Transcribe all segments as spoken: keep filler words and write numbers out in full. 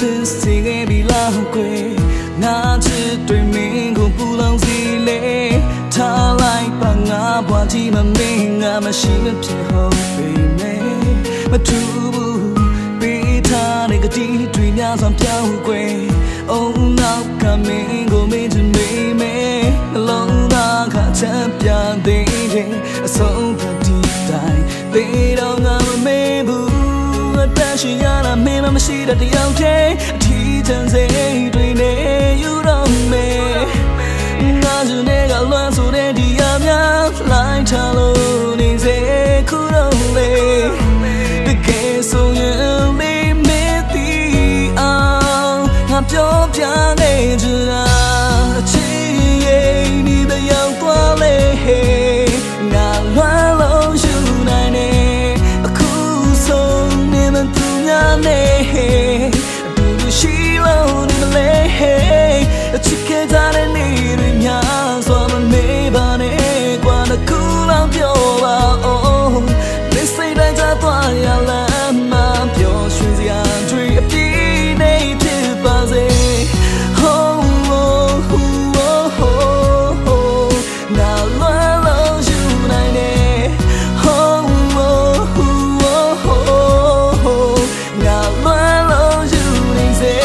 စစ်စင်ခဲ့ပြီလားကွယ်ငါချစ်တွေမင်းကိုပူလောင်စီလေထားလိုက်ပါငါဘွားကြီးမမင်းငါမရှိမဖြစ်ဟုတ်ပေမဲ့မထူဘူးပေးထားတဲ့ကတိတွေများစွာပြောင်းကွယ်အုံနောက်ကမင်းကိုမင်းချင်မေးမယ်နှလုံးသားခါချမ်းပြသေးတယ်အဆုံးသတိတိုင်းသေတော့ငါမမေ့ဘူးအတန်းရှင်ရတာမင်းမရှိတဲ့တယောက်တည်းအထီးချမ်းစိတ်တွေနဲ့ယူတော့မယ်ငါစုနေကလွမ်းဆိုတဲ့ဒီရများလိုက်ထားလို့နေစေခုတော့လေတကယ်ဆိုရင်မေးမေးသည်အောင်ငါပြောပြနေကြတာအချစ်ရဲ့ဒီတယောက်သွားလေငါလွမ်းလို့ယူနိုင်နေအခုဆုံးနေမသူများနေအတူတူရှိလို့နေမလဲအချစ်ခဲ့ကြတဲ့နေ့တွေများစွာမမေ့ပါနဲ့ကွာတကူလောက်ပြောပါအောင်မစ်စိတ်တိုင်းကြသွားရလမ်းမှာပျော်ရွှင်စရာတွေအပြည့်နေဖြစ်ပါစေ Oh oh oh oh oh ငါလွမ်းလို့ယူနိုင်တယ် Oh oh oh oh oh ငါလွမ်းလို့ယူနိုင်စေ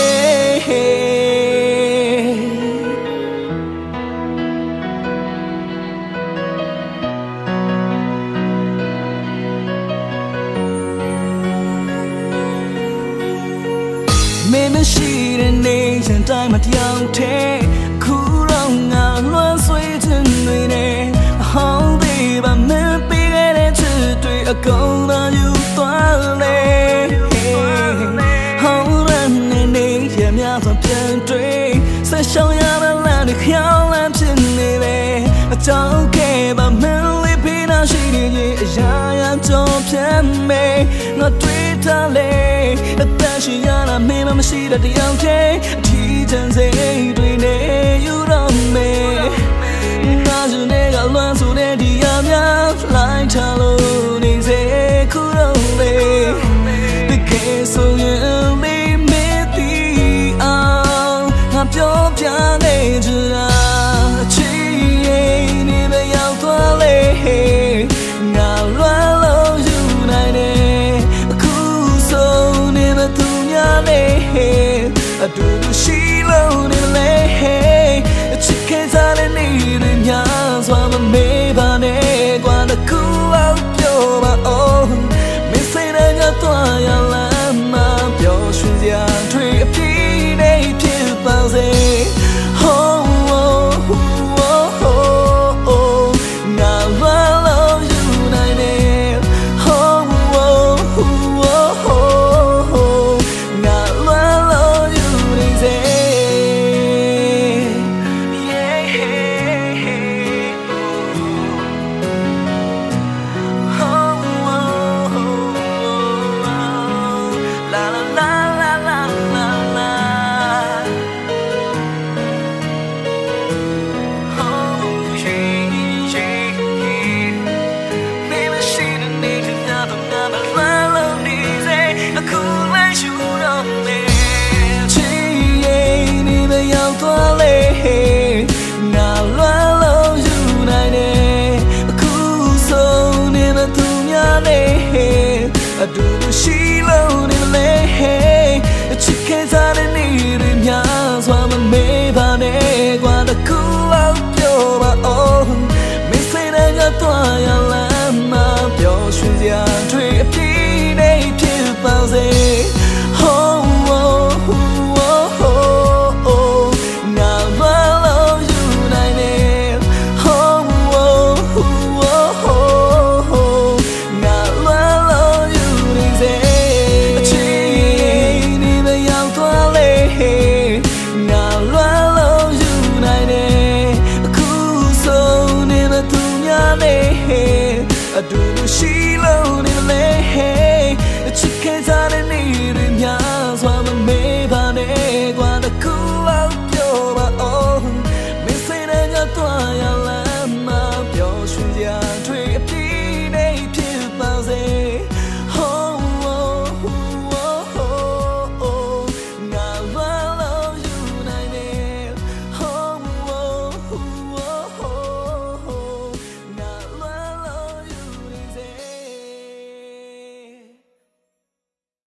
မင်းမရှိတဲ့နေ့စဉ်တိုင်းမပြောင်းတဲ့ခုတော့ငါလွမ်းဆွေးခြင်းတွေနဲ့အဟောင်းသေးပါမပေးခဲ့တဲ့ချစ်တွေအကုန်လုံးယူသွားလေဟောင်းရတဲ့နေ့ရများစွာပြန်တွေ့ဆက်ရှောင်ရတဲ့လမ်းတွေခေါင်းလမ်းဖြစ်နေလေအကြောင်းခဲ့ပါမလေးဖိနာရှိနေရင်အရာရာကြောင့်ပြန်မေးငါတွေ့ထားလေအတန်းရှိရတာမင်းမရှိတဲ့တယောက်တည်းအထီးချမ်းစိတ်တွေနဲ့ယူတော့မယ်ငါစုနေကလွမ်းဆိုတဲ့ဒီရများလိုက်ထားလို့နေစေခုတော့လေတကယ်ဆိုရင်မေးမေးသည်အောင်ငါပြောပြနေကြတာအချစ်ရဲ့နေမရောက်သွားလေငါလွမ်းလို့ယူနိုင်တယ်အခုဆုံးနေမသူများလေအတူတူရှိလို့နေလေအချစ်ခဲ့ကြတဲ့နေ့တွေများစွာမမေ့ပါနဲ့ကွာတကူအောင်ပြောပါအောင်မင်းစိတ်နဲ့ငါသွားရလမ်းမှာပျော်ရွှင်စရာတွေအပြည့်နဲ့ဖြစ်ပါစေ Oh oh oh oh oh ငါလွမ်းလို့ယူနိုင်တယ် Oh oh oh oh ငါလွမ်းလို့ယူနိုင်စေ Yeah Oh oh la la la la la la la Oh yeah yeah Baby she the need to know the number la la easy a cool like you don't me Chi yeah ni meရောက်သွားလေငါလွမ်းလို့ယူနိုင်တယ်အခုဆုံးနေမသူများလေအတူတူရှိလို့နေလေအချစ်ခဲ့ကြတဲ့နေ့တွေများစွာမမေ့ပါနဲ့ကွာတကူအောင်ပြောပါအောင်မင်းစိတ်နဲ့ငါသွားရလမ်းမှာပျော်ရွှင်စရာတွေအပြည့်နဲ့ဖြစ်ပါစေ Oh oh oh oh oh ငါလွမ်းလို့ယူနိုင်တယ် Oh oh oh oh ငါလွမ်းလို့ယူနိုင်စေအချစ်နေမရောက်သွားလေငါလွမ်းလို့ယူနိုင်တယ်အခုဆုံးနေမသူများလေအတူတူရှိလို့နေလေအချစ်ခဲ့ကြ